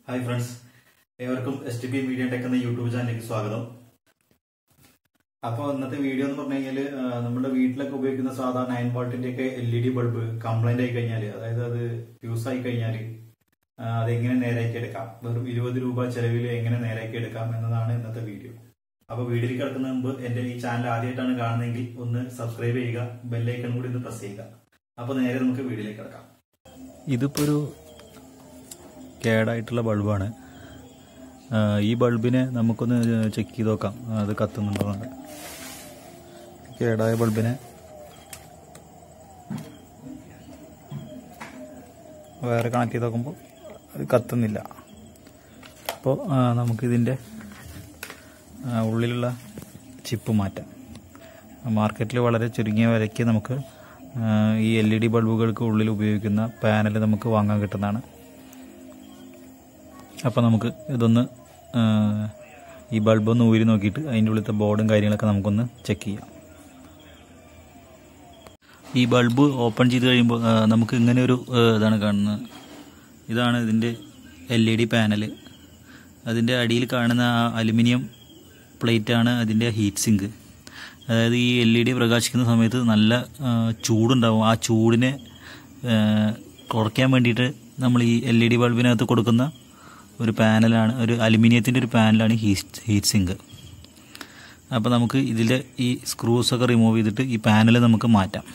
Hi friends, ഏവർക്കും STP media tech എന്ന YouTube ചാനലിലേക്ക് സ്വാഗതം. അപ്പോൾ ഇന്നത്തെ വീഡിയോ എന്ന് പറഞ്ഞു കഴിഞ്ഞാൽ നമ്മുടെ വീട്ടിലൊക്കെ ഉപയോഗിക്കുന്ന സാധാരണ 9 വോൾട്ടിന്റെ ഒക്കെ LED ബൾബ് കംപ്ലൈന്റ് ആയി കഴിഞ്ഞാൽ, അതായത് അത് ഫ്യൂസ് ആയി കഴിഞ്ഞാൽ അതെങ്ങനെ നേരാക്കി എടുക്കാം, വെറും 20 രൂപ ചെലവിൽ എങ്ങനെ നേരാക്കി എടുക്കാം എന്നതാണ് ഇന്നത്തെ വീഡിയോ. അപ്പോൾ വീഡിയോയിൽ കിടക്കുന്ന മുമ്പ് എന്റെ ഈ ചാനൽ ആദ്യമായിട്ടാണ് കാണുന്നതെങ്കിൽ ഒന്ന് സബ്സ്ക്രൈബ് ചെയ്യുക, ബെല്ലൈക്കൺ കൂടി ഒന്ന് പ്രസ് ചെയ്യുക. അപ്പോൾ നേരെ നമുക്ക് വീഡിയോയിലേക്ക് കിടക്കാം. ഇതിപ്പോൾ ഒരു കേടായിട്ടുള്ള ബൾബാണ്. ഈ ബൾബിനെ നമുക്കൊന്ന് ചെക്ക് ചെയ്ത് നോക്കാം, അത് കത്തുന്നുണ്ടോന്നുണ്ട്. കേടായ ബൾബിനെ വയർ കണക്ട് ചെയ്ത് നോക്കുമ്പോൾ അത് കത്തുന്നില്ല. അപ്പോൾ നമുക്കിതിൻ്റെ ഉള്ളിലുള്ള ചിപ്പ് മാറ്റാം. മാർക്കറ്റിൽ വളരെ ചുരുങ്ങിയ വിലയ്ക്ക് നമുക്ക് ഈ LED ബൾബുകൾക്ക് ഉള്ളിൽ ഉപയോഗിക്കുന്ന പാനൽ നമുക്ക് വാങ്ങാൻ കിട്ടുന്നതാണ്. അപ്പോൾ നമുക്ക് ഇതൊന്ന് ഈ ബൾബൊന്ന് ഊരി നോക്കിയിട്ട് അതിൻ്റെ ഉള്ളിലത്തെ ബോർഡും കാര്യങ്ങളൊക്കെ നമുക്കൊന്ന് ചെക്ക് ചെയ്യാം. ഈ ബൾബ് ഓപ്പൺ ചെയ്ത് കഴിയുമ്പോൾ നമുക്ക് ഇങ്ങനെ ഒരു ഇതാണ് കാണുന്നത്. ഇതാണ് ഇതിൻ്റെ LED പാനൽ. അതിൻ്റെ അടിയിൽ കാണുന്ന അലുമിനിയം പ്ലേറ്റാണ് അതിൻ്റെ ഹീറ്റ് സിങ്ക്. അതായത് ഈ LED പ്രകാശിക്കുന്ന സമയത്ത് നല്ല ചൂടുണ്ടാവും. ആ ചൂടിനെ കുറയ്ക്കാൻ വേണ്ടിയിട്ട് നമ്മൾ ഈ LED ബൾബിനകത്ത് കൊടുക്കുന്ന ഒരു പാനലാണ്, ഒരു അലുമിനിയത്തിൻ്റെ ഒരു പാനലാണ് ഹീറ്റ് സിങ്ക്. അപ്പോൾ നമുക്ക് ഇതിലെ ഈ സ്ക്രൂസൊക്കെ റിമൂവ് ചെയ്തിട്ട് ഈ പാനൽ നമുക്ക് മാറ്റാം.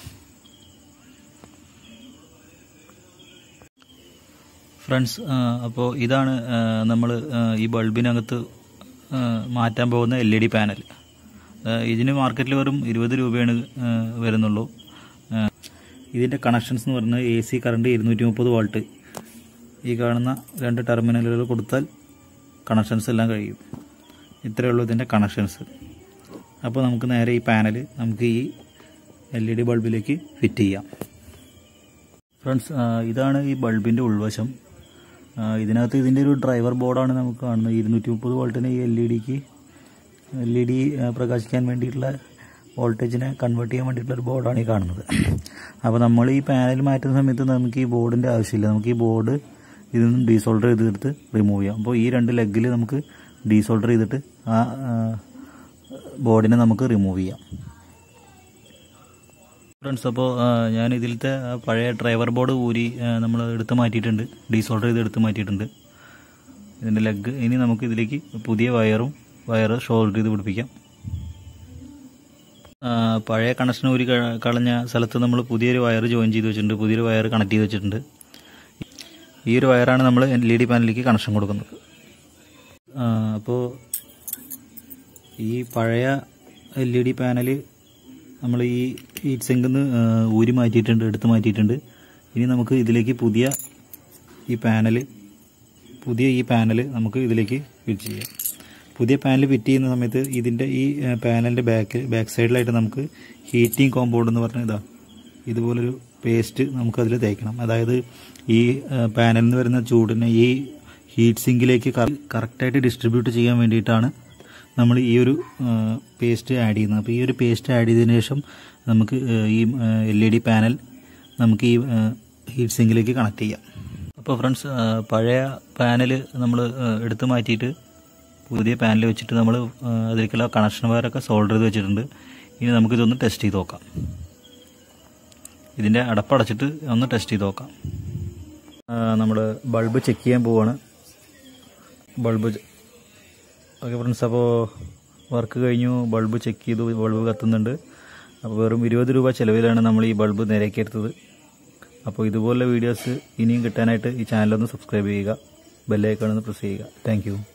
ഫ്രണ്ട്സ്, അപ്പോൾ ഇതാണ് നമ്മൾ ഈ ബൾബിനകത്ത് മാറ്റാൻ പോകുന്ന LED പാനൽ. ഇതിന് മാർക്കറ്റിൽ വെറും 20 രൂപയാണ് വരുന്നുള്ളൂ. ഇതിൻ്റെ കണക്ഷൻസ് എന്ന് പറഞ്ഞാൽ AC കറണ്ട് 230 വോൾട്ട്. ഈ കാണുന്ന 2 ടെർമിനലുകൾ കൊടുത്താൽ കണക്ഷൻസ് എല്ലാം കഴിയും. ഇത്രയേ ഉള്ളൂ ഇതിൻ്റെ കണക്ഷൻസ്. അപ്പോൾ നമുക്ക് നേരെ ഈ പാനൽ നമുക്ക് ഈ LED ബൾബിലേക്ക് ഫിറ്റ് ചെയ്യാം. ഫ്രണ്ട്സ്, ഇതാണ് ഈ ബൾബിൻ്റെ ഉൾവശം. ഇതിനകത്ത് ഇതിൻ്റെ ഒരു ഡ്രൈവർ ബോർഡാണ് നമുക്ക് കാണുന്നത്. 230 വോൾട്ടിന് ഈ LED പ്രകാശിക്കാൻ വേണ്ടിയിട്ടുള്ള വോൾട്ടേജിനെ കൺവേർട്ട് ചെയ്യാൻ വേണ്ടിയിട്ടുള്ള ഒരു ബോർഡാണ് ഈ കാണുന്നത്. അപ്പോൾ നമ്മൾ ഈ പാനൽ മാറ്റുന്ന സമയത്ത് നമുക്ക് ഈ ബോർഡിൻ്റെ ആവശ്യമില്ല. നമുക്ക് ഈ ബോർഡ് ഇതിൽ നിന്നും ഡീസോൾഡർ ചെയ്തെടുത്ത് റിമൂവ് ചെയ്യാം. അപ്പോൾ ഈ 2 ലെഗിൽ നമുക്ക് ഡീസോൾഡർ ചെയ്തിട്ട് ആ ബോർഡിനെ നമുക്ക് റിമൂവ് ചെയ്യാം. ഫ്രണ്ട്സ്, അപ്പോൾ ഞാൻ ഇതിലത്തെ പഴയ ഡ്രൈവർ ബോർഡ് ഊരി നമ്മൾ എടുത്ത് മാറ്റിയിട്ടുണ്ട്, ഡീസോൾഡർ ചെയ്ത് എടുത്ത് മാറ്റിയിട്ടുണ്ട് ഇതിൻ്റെ ലെഗ്. ഇനി നമുക്ക് ഇതിലേക്ക് പുതിയ വയർ ഷോൾഡർ ചെയ്ത് പിടിപ്പിക്കാം. പഴയ കണക്ഷൻ ഊരി കളഞ്ഞ സ്ഥലത്ത് നമ്മൾ പുതിയൊരു വയർ ജോയിൻ ചെയ്ത് വെച്ചിട്ടുണ്ട്, പുതിയൊരു വയർ കണക്ട് ചെയ്ത് വെച്ചിട്ടുണ്ട്. ഈ ഒരു വയറാണ് നമ്മൾ LED പാനലിലേക്ക് കണക്ഷൻ കൊടുക്കുന്നത്. അപ്പോൾ ഈ പഴയ LED പാനൽ നമ്മൾ ഈ ഹീറ്റ് സിങ്കിൽ നിന്ന് ഊരി മാറ്റിയിട്ടുണ്ട്, എടുത്ത് മാറ്റിയിട്ടുണ്ട്. ഇനി നമുക്ക് ഇതിലേക്ക് പുതിയ ഈ പാനൽ നമുക്ക് ഇതിലേക്ക് ഫിറ്റ് ചെയ്യാം. പുതിയ പാനൽ ഫിറ്റ് ചെയ്യുന്ന സമയത്ത് ഇതിൻ്റെ ഈ പാനലിൻ്റെ ബാക്ക് സൈഡിലായിട്ട് നമുക്ക് ഹീറ്റിംഗ് കോമ്പൗണ്ട് എന്ന് പറഞ്ഞാൽ ഇതുപോലൊരു പേസ്റ്റ് നമുക്കതിൽ തേക്കണം. അതായത് ഈ പാനലിൽ നിന്ന് വരുന്ന ചൂടിനെ ഈ ഹീറ്റ് സിങ്കിലേക്ക് കറക്റ്റായിട്ട് ഡിസ്ട്രിബ്യൂട്ട് ചെയ്യാൻ വേണ്ടിയിട്ടാണ് നമ്മൾ ഈ ഒരു പേസ്റ്റ് ആഡ് ചെയ്യുന്നത്. അപ്പോൾ ഈ ഒരു പേസ്റ്റ് ആഡ് ചെയ്തതിന് ശേഷം നമുക്ക് ഈ LED പാനൽ നമുക്ക് ഈ ഹീറ്റ് സിങ്കിലേക്ക് കണക്ട് ചെയ്യാം. അപ്പോൾ ഫ്രണ്ട്സ്, പഴയ പാനൽ നമ്മൾ എടുത്ത് മാറ്റിയിട്ട് പുതിയ പാനൽ വെച്ചിട്ട് നമ്മൾ അതിലേക്കുള്ള കണക്ഷൻ വയറൊക്കെ സോൾഡർ ചെയ്ത് വെച്ചിട്ടുണ്ട്. ഇനി നമുക്കിതൊന്ന് ടെസ്റ്റ് ചെയ്ത് നോക്കാം. ഇതിൻ്റെ അടപ്പടച്ചിട്ട് ഒന്ന് ടെസ്റ്റ് ചെയ്ത് നോക്കാം. നമ്മൾ ബൾബ് ചെക്ക് ചെയ്യാൻ പോവാണ്. ഓക്കെ ഫ്രണ്ട്സ്, അപ്പോൾ വർക്ക് കഴിഞ്ഞു. ബൾബ് ചെക്ക് ചെയ്തു, ബൾബ് കത്തുന്നുണ്ട്. അപ്പോൾ വെറും 20 രൂപ ചിലവിലാണ് നമ്മൾ ഈ ബൾബ് നേരെയാക്കിയെടുത്തത്. അപ്പോൾ ഇതുപോലുള്ള വീഡിയോസ് ഇനിയും കിട്ടാനായിട്ട് ഈ ചാനലൊന്ന് സബ്സ്ക്രൈബ് ചെയ്യുക, ബെല്ലൈക്കൺ ഒന്ന് പ്രസ് ചെയ്യുക. Thank U.